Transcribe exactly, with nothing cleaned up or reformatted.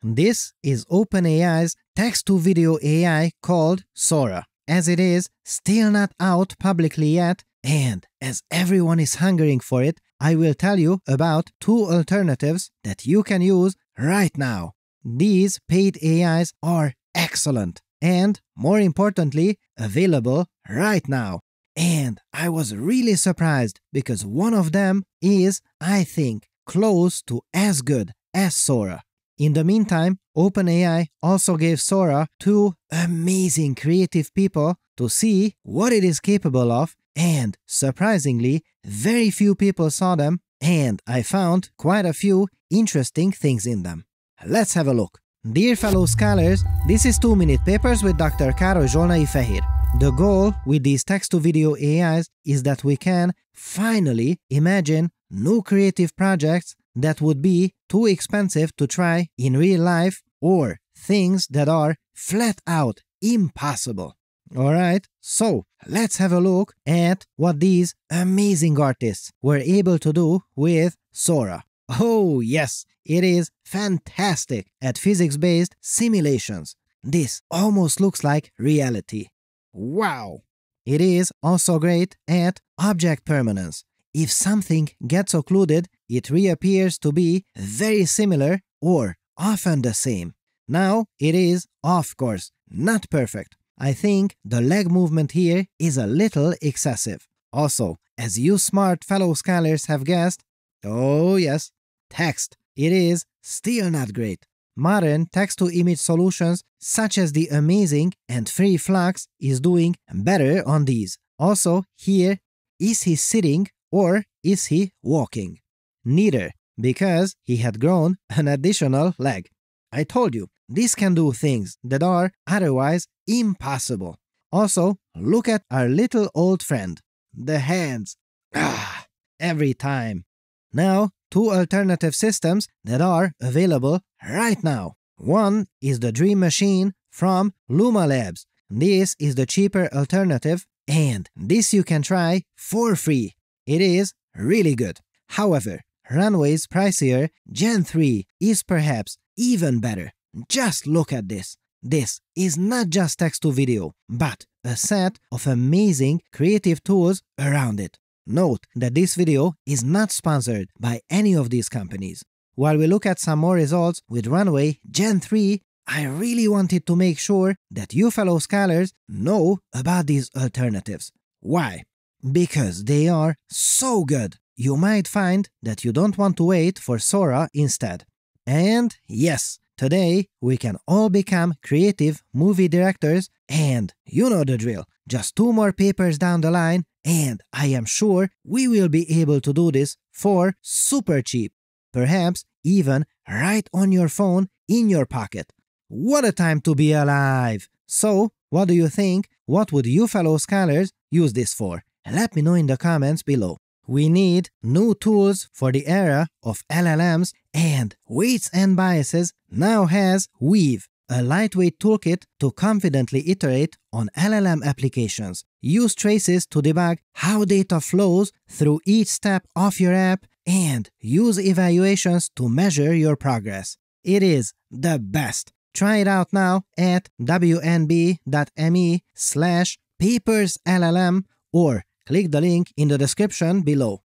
This is OpenAI's text-to-video A I called Sora. As it is still not out publicly yet, and as everyone is hungering for it, I will tell you about two alternatives that you can use right now. These paid A Is are excellent and, more importantly, available right now. And I was really surprised because one of them is, I think, close to as good as Sora. In the meantime, OpenAI also gave Sora two amazing creative people to see what it is capable of, and surprisingly, very few people saw them, and I found quite a few interesting things in them. Let's have a look. Dear fellow scholars, this is two minute Papers with Doctor Károly Zsolnai Fehér. The goal with these text-to-video A Is is that we can finally imagine new creative projects that would be too expensive to try in real life, or things that are flat out impossible. Alright, so let's have a look at what these amazing artists were able to do with Sora. Oh yes, it is fantastic at physics-based simulations. This almost looks like reality. Wow! It is also great at object permanence. If something gets occluded, it reappears to be very similar or often the same. Now, it is, of course, not perfect. I think the leg movement here is a little excessive. Also, as you smart fellow scholars have guessed, oh yes, text, it is still not great. Modern text-to-image solutions such as the amazing and free Flux is doing better on these. Also, here, is he sitting or is he walking? Neither, because he had grown an additional leg. I told you, this can do things that are otherwise impossible. Also, look at our little old friend. The hands. Ah, every time. Now, two alternative systems that are available right now. One is the Dream Machine from Luma Labs. This is the cheaper alternative, and this you can try for free. It is really good. However, Runway's pricier Gen three is perhaps even better. Just look at this. This is not just text-to-video, but a set of amazing creative tools around it. Note that this video is not sponsored by any of these companies. While we look at some more results with Runway Gen three, I really wanted to make sure that you fellow scholars know about these alternatives. Why? Because they are so good. You might find that you don't want to wait for Sora instead. And yes, today we can all become creative movie directors, and you know the drill. Just two more papers down the line, and I am sure we will be able to do this for super cheap. Perhaps even right on your phone in your pocket. What a time to be alive! So, what do you think? What would you fellow scholars use this for? Let me know in the comments below. We need new tools for the era of L L Ms, and Weights and Biases now has Weave, a lightweight toolkit to confidently iterate on L L M applications. Use traces to debug how data flows through each step of your app, and use evaluations to measure your progress. It is the best. Try it out now at wnb dot me slash papersllm or click the link in the description below.